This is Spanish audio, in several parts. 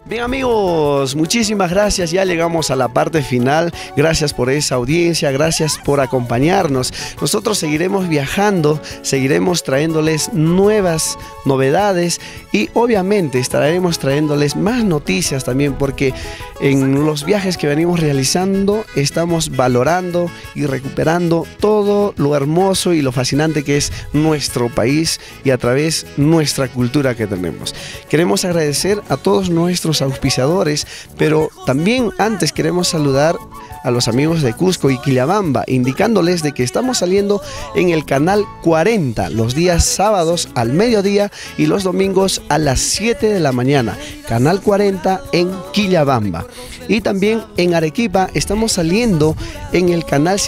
Bien amigos, muchísimas gracias, ya llegamos a la parte final, gracias por esa audiencia, gracias por acompañarnos. Nosotros seguiremos viajando, seguiremos trayéndoles nuevas novedades y obviamente estaremos trayéndoles más noticias también, porque en los viajes que venimos realizando estamos valorando y recuperando todo lo hermoso y lo fascinante que es nuestro país y a través nuestra cultura que tenemos. Queremos agradecer a todos nuestros auspiciadores, pero también antes queremos saludar a los amigos de Cusco y Quillabamba, indicándoles de que estamos saliendo en el canal 40 los días sábados al mediodía y los domingos a las 7 de la mañana, canal 40 en Quillabamba. Y también en Arequipa estamos saliendo en el canal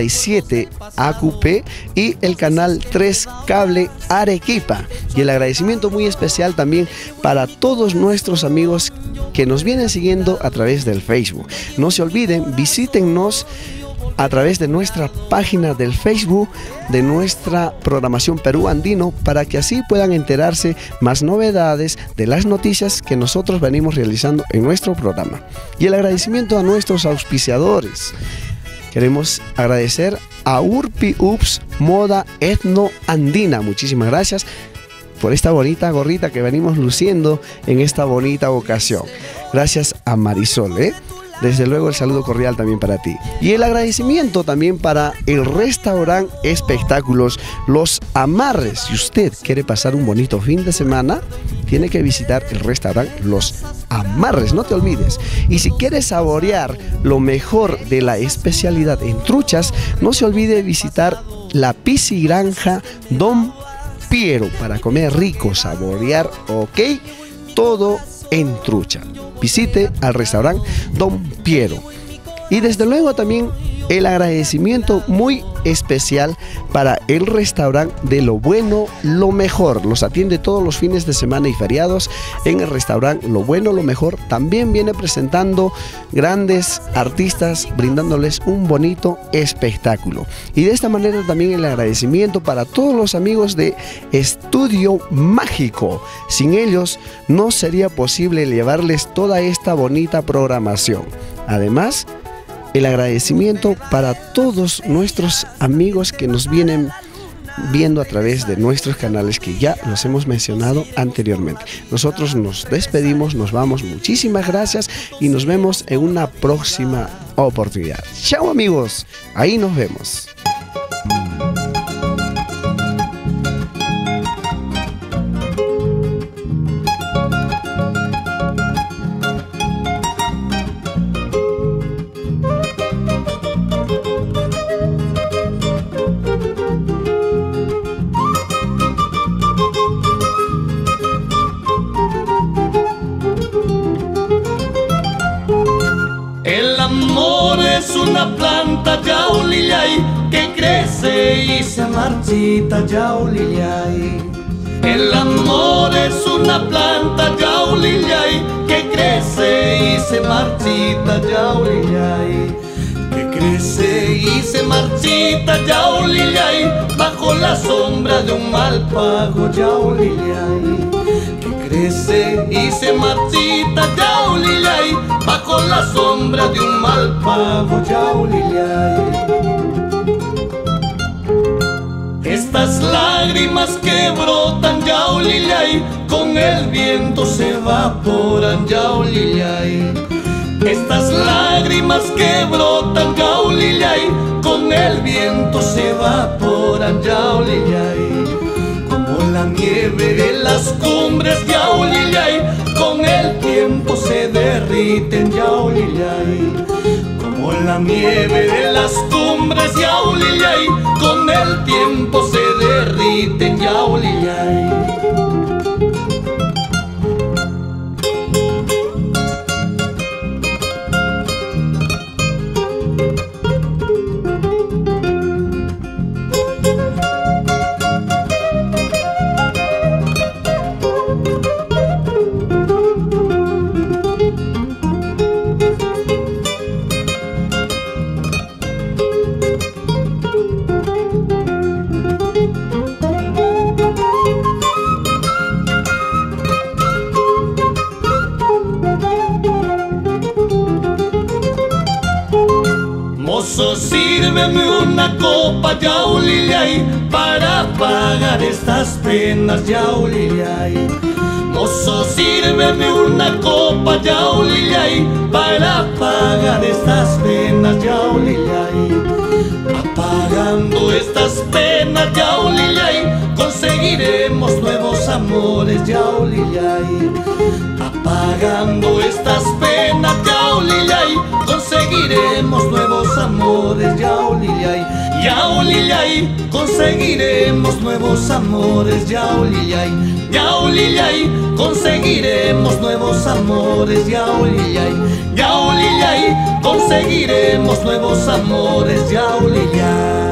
57 AQP y el canal 3 Cable Arequipa. Y el agradecimiento muy especial también para todos nuestros amigos que nos vienen siguiendo a través del Facebook. No se olviden, visítennos a través de nuestra página del Facebook, de nuestra programación Perú Andino, para que así puedan enterarse más novedades de las noticias que nosotros venimos realizando en nuestro programa. Y el agradecimiento a nuestros auspiciadores. Queremos agradecer a Urpi Ups Moda Etno Andina. Muchísimas gracias por esta bonita gorrita que venimos luciendo en esta bonita ocasión. Gracias a Marisol, Desde luego el saludo cordial también para ti. Y el agradecimiento también para el restaurante Espectáculos Los Amarres. Si usted quiere pasar un bonito fin de semana, tiene que visitar el restaurante Los Amarres, no te olvides. Y si quieres saborear lo mejor de la especialidad en truchas, no se olvide visitar la Piscigranja Don Piero para comer rico, saborear, ok, todo en trucha. Visite al restaurante Don Piero. Y desde luego también el agradecimiento muy especial para el restaurante de Lo Bueno, Lo Mejor. Los atiende todos los fines de semana y feriados en el restaurante Lo Bueno, Lo Mejor. También viene presentando grandes artistas, brindándoles un bonito espectáculo. Y de esta manera también el agradecimiento para todos los amigos de Estudio Mágico. Sin ellos no sería posible llevarles toda esta bonita programación. Además, el agradecimiento para todos nuestros amigos que nos vienen viendo a través de nuestros canales que ya los hemos mencionado anteriormente. Nosotros nos despedimos, nos vamos, muchísimas gracias y nos vemos en una próxima oportunidad. Chao amigos, ahí nos vemos. Es una planta yaulillay que crece y se marchita yaulillay. El amor es una planta yaulillay que crece y se marchita yaulillay. Que crece y se marchita yaulillay bajo la sombra de un mal pago yaulillay. Crece y se marchita yaulillay bajo la sombra de un mal pago yaulillay. Estas lágrimas que brotan yaulillay con el viento se evaporan yaulillay. Estas lágrimas que brotan yaulillay con el viento se evaporan yaulillay. La nieve de las cumbres yaulillay con el tiempo se derriten yaulillay. Como la nieve de las cumbres yaulillay con el tiempo se derriten yaulillay. Mozo, sírveme una copa, yaulillay, para pagar estas penas, yaulillay. Mozo, sírveme una copa, yaulillay, para pagar estas penas, yaulillay. Apagando estas penas, yaulillay, conseguiremos nuevos amores, yaulillay. Apagando estas penas, yaulillay, conseguiremos nuevos amores, yaulillay. Yaulillay, conseguiremos nuevos amores, yaulillay. Yaulillay, conseguiremos nuevos amores, yaulillay. Yaulillay, conseguiremos nuevos amores, yaulillay.